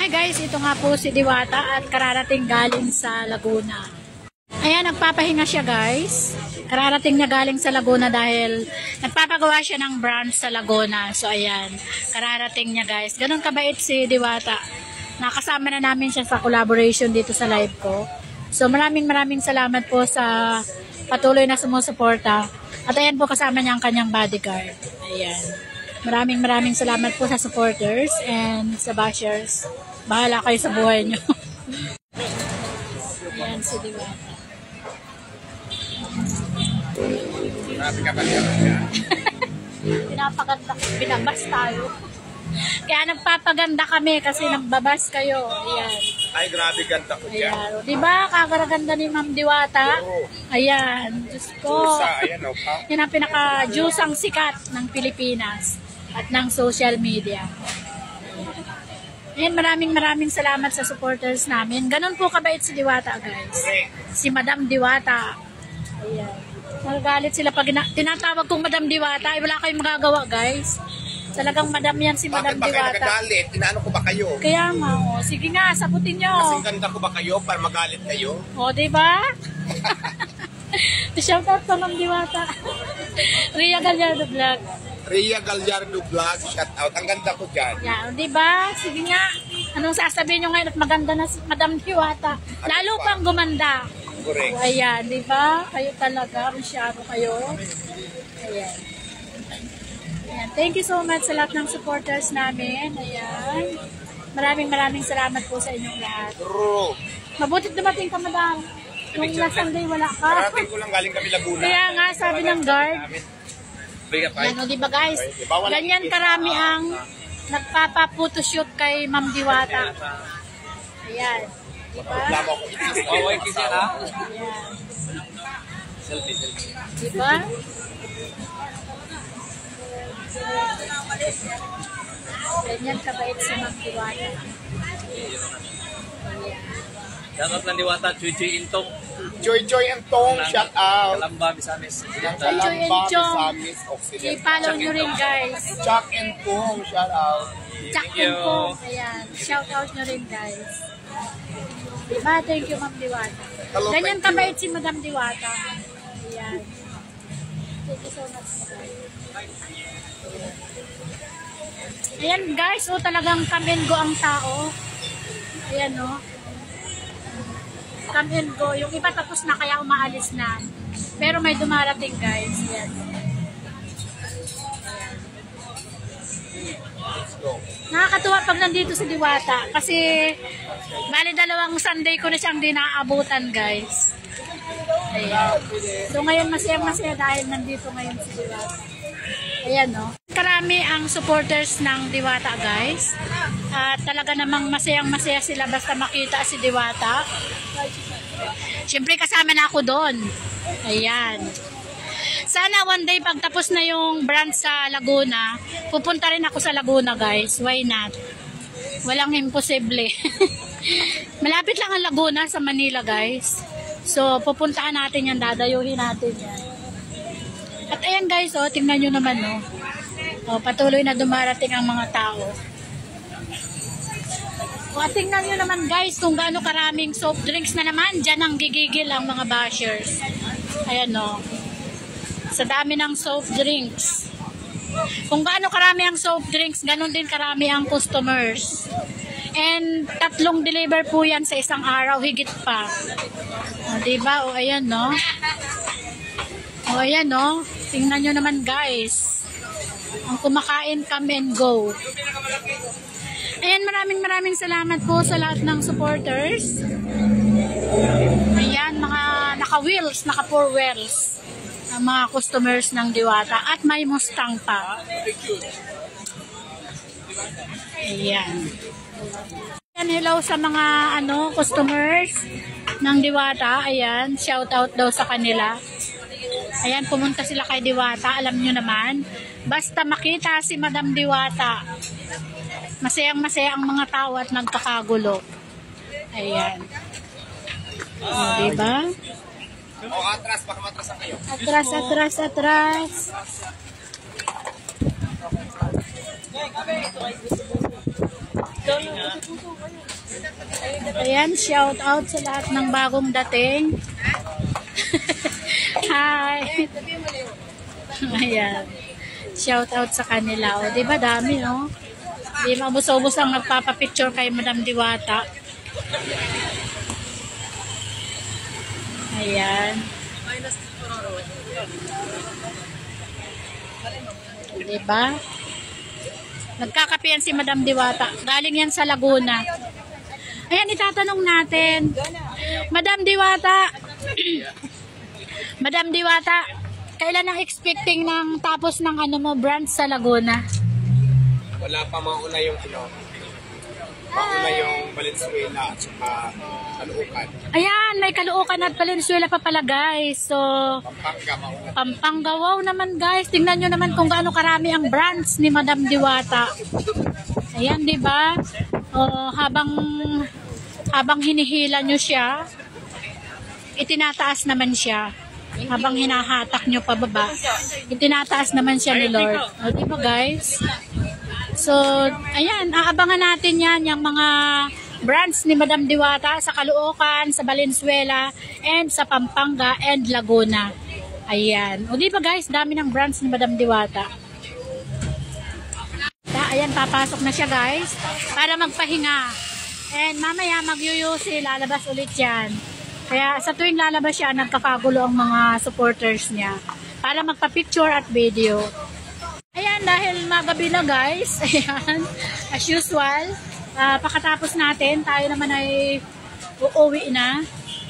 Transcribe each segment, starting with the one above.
guys, ito nga po si Diwata at kararating galing sa Laguna. Ayan, nagpapahinga siya guys. Kararating niya galing sa Laguna dahil nagpapagawa siya ng branch sa Laguna. So ayan, kararating niya guys. Ganun kabait si Diwata. Nakasama na namin siya sa collaboration dito sa live ko. So maraming salamat po sa patuloy na sumusuporta. At ayan po kasama niya ang kanyang bodyguard. Ayan. Maraming salamat po sa supporters and sa bashers. Bahala kayo sa buhay niyo. Ayan si Diwata. Pinapaganda, binabas tayo. Kaya nagpapaganda kami kasi nagbabas kayo. Ayan. Ay, grabe ganda ko dyan. Ayan. Diba, kagaraganda ni Ma'am Diwata? Ayan. Diyos ko. Ayan, yan ang pinaka-jusang sikat ng Pilipinas at ng social media. Ayan, maraming salamat sa supporters namin. Ganon po kabait si Diwata, guys. Si Madam Diwata. Ayan. Nagagalit sila pag tinatawag kong Madam Diwata. Ay, wala kayong magagawa, guys. Talagang madam yan si Madam Diwata. Bakit ba kayo nagagalit? Inaano ko ba kayo? Kaya nga, oh. Sige nga, sabutin nyo. Kasing ganda ko ba kayo para magalit kayo? O, diba? Shoutout pa Ma'am Diwata. Ria Gallardo Vlog. Ria Gallardo Vlog, shoutout. Ang ganda ko dyan. Yan, diba? Sige nga. Anong sasabihin nyo ngayon at maganda na si Madam Diwata? Lalo pang gumanda. Correct. O, ayan, diba? Kayo talaga, masyado kayo. Ayan. Ayan. Thank you so much sa lahat ng supporters namin. Ayan. Maraming salamat po sa inyong lahat. True. Mabutit dumating ka, Madam. Nung last Sunday, wala ka. Parating ko lang galing kami Laguna. Kaya nga, sabi ng guard. Ano, diba guys? Ganyan karami ang nagpapaputoshoot kay Ma'am Diwata. Ayan. Diba? Ayan. Diba? Ganyan kabait si Ma'am Diwata. Shoutout ng Diwata, Chuy Intong. Joy Intong, shout out. Kalamba, Misamis. Chuy Intong. Misamis, Occident. I-follow nyo rin guys. Chuck Intong, shout out. Chuck Intong. Ayan. Shout out nyo rin guys. Diba? Thank you Ma'am Diwata. Hello, ganyan thank you. kabait si Madam Diwata. Ayan. Thank you so much. Ayan guys, oh talagang come and go ang tao. Ayan oh. Come and go. Yung iba tapos na kaya umaalis na. Pero may dumarating guys. Ayan. Nakakatuwa pag nandito si Diwata. Kasi bali dalawang Sunday ko na siyang dinaabutan guys. Ayan. So ngayon masaya dahil nandito ngayon si Diwata. Ayan no. Karami ang supporters ng Diwata guys. At talaga namang masaya sila basta makita si Diwata. Siyempre kasama na ako doon. Ayan. Sana one day pag tapos na yung branch sa Laguna, pupunta rin ako sa Laguna guys. Why not? Walang imposible. Malapit lang ang Laguna sa Manila guys. So pupuntahan natin yan, dadayuhin natin yan. At ayan guys, oh, tingnan nyo naman oh. Oh, patuloy na dumarating ang mga tao. O, tingnan nyo naman guys kung gaano karaming soft drinks na naman. Diyan ang gigigil ang mga bashers. Ayan o. Sa dami ng soft drinks. Kung gaano karami ang soft drinks, ganon din karami ang customers. And 3 deliver po yan sa isang araw, higit pa. O, diba? O, ayan no. O, ayan no. Tingnan nyo naman guys. Ang kumakain, come and go. Ayan, maraming salamat po sa lahat ng supporters. Ayan, mga naka-wheels, naka-4 wheels. Ang mga customers ng Diwata. At may Mustang pa. Ayan. Ayan, hello sa mga customers ng Diwata. Ayan, shout out daw sa kanila. Ayan, pumunta sila kay Diwata. Alam nyo naman, basta makita si Madam Diwata, masayang-masaya ang mga tao at nagkakagulo. Ayan. Diba? O, atras, baka matrasan kayo. Atras. Ayan, shout out sa lahat ng bagong dating. Hi. Ayan. Shout out sa kanila. O, diba dami, no? Di mabus-ubos ang nagpapapicture kay Madam Diwata. Ayan. Diba? Nagkakape yan si Madam Diwata. Galing yan sa Laguna. Ayan, itatanong natin. Madam Diwata. Madam Diwata, kailan ang expecting ng tapos ng ano mo, branch sa Laguna? Wala pa mauna yung mauna yung Valenzuela at saka Caloocan. Ayan, may Caloocan at Valenzuela pa pala guys. So, Pampanga mauna. Pampanga, wow naman guys. Tingnan nyo naman kung gaano karami ang branch ni Madam Diwata. Ayan, di ba? Habang hinihila nyo siya, itinataas naman siya. Habang hinahatak nyo pababa, itinataas naman siya ni Lord. O, di ba guys? So, ayan, aabangan natin yan, yung mga branch ni Madam Diwata sa Caloocan, sa Valenzuela, and sa Pampanga and Laguna. Ayan. O, di ba guys, dami ng branch ni Madam Diwata. Ayan, papasok na siya guys, para magpahinga. And mamaya mag-UUC, lalabas ulit yan. Kaya sa tuwing lalabas siya, nagkakagulo ang mga supporters niya para magpa-picture at video. Ayan, dahil magabi na guys, ayan, as usual, pakatapos natin, tayo naman ay uuwi na.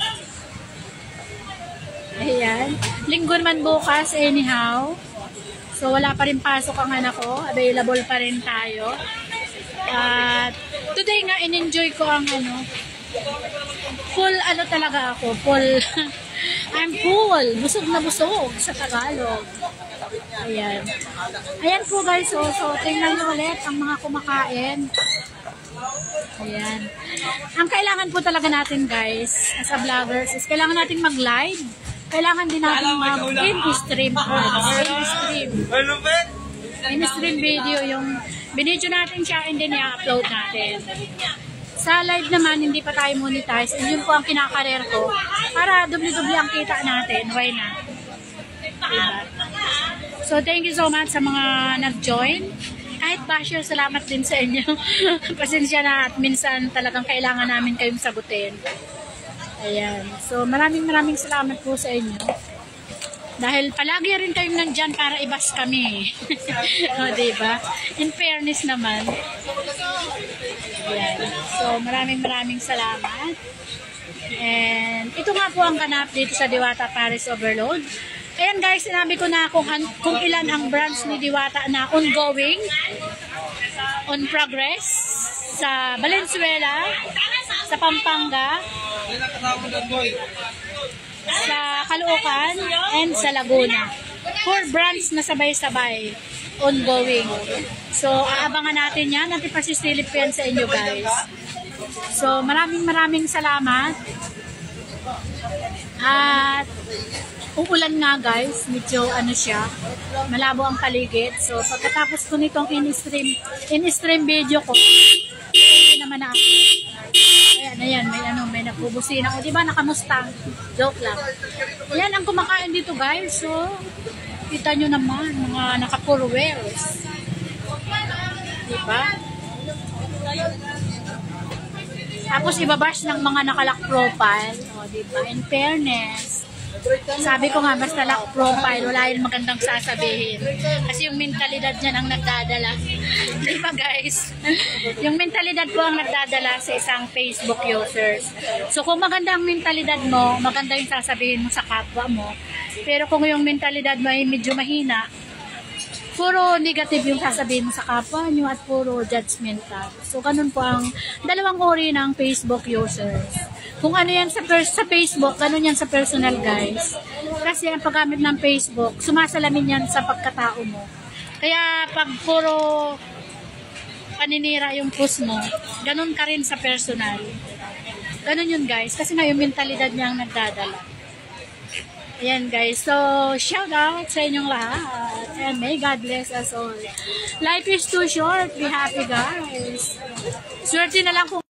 Ayan, linggo naman bukas anyhow. So wala pa rin pasok ang anak ko, available pa rin tayo. At today nga, in-enjoy ko ang full talaga ako, I'm full, busog na busog sa Tagalog. Ayan. Ayan po guys, so tingnan nyo ulit ang mga kumakain. Ayan. Ang kailangan po talaga natin guys, as a vloggers, is kailangan natin mag-live. Kailangan din natin mag-in-stream. In-stream video yung binidyo natin siya and then i-upload natin. Sa live naman, hindi pa tayo monetize. And yun po ang kinakarer ko. Para dubli-dubli ang kita natin. Why not? Diba? So, thank you so much sa mga nag-join. Kahit basher, salamat din sa inyo. Pasensya na at minsan talagang kailangan namin kayong sagutin. Ayan. So, maraming salamat po sa inyo. Dahil palagi rin kayong nandyan para ibas kami. O, diba? In fairness naman. Ayan. So, maraming salamat. And, ito nga po ang ganap dito sa Diwata Paris Overload. Ayan guys, sinabi ko na kung ilan ang branch ni Diwata na ongoing, on progress, sa Valenzuela, sa Pampanga, sa Caloocan, and sa Laguna. 4 branch na sabay-sabay ongoing. So, aabangan natin yan. Natin pasisilip ko yan sa inyo guys. So, maraming salamat. At uulan nga guys. Medyo siya. Malabo ang paligid. So, pagkatapos ko nitong in-stream video ko, naman na ako. Ayan, may nagbubusina. O, diba, nakamusta? Joke lang. Ayan, ang kumakain dito guys. So, kita nyo naman, mga naka-4 wheels. Diba? Tapos, ibabash ng mga naka-lock profile. O, diba? In fairness, sabi ko nga, basta lock profile, wala yung magandang sasabihin. Kasi yung mentalidad niyan ang nagdadala. Diba guys? Yung mentalidad po ang nagdadala sa isang Facebook users. So kung maganda ang mentalidad mo, maganda yung sasabihin mo sa kapwa mo. Pero kung yung mentalidad mo ay medyo mahina, puro negative yung sasabihin mo sa kapwa nyo at puro judgmental. So ganun po ang dalawang uri ng Facebook users. Kung ano yan sa Facebook, ganun yan sa personal guys. Kasi ang paggamit ng Facebook, sumasalamin yan sa pagkatao mo. Kaya pag puro paninira yung post mo, ganun ka rin sa personal. Ganun yun guys, kasi nga yung mentalidad niya ang nagdadala. Ayan guys, so shout out sa inyong lahat and may God bless us all. Life is too short, be happy guys. Swerte na lang kung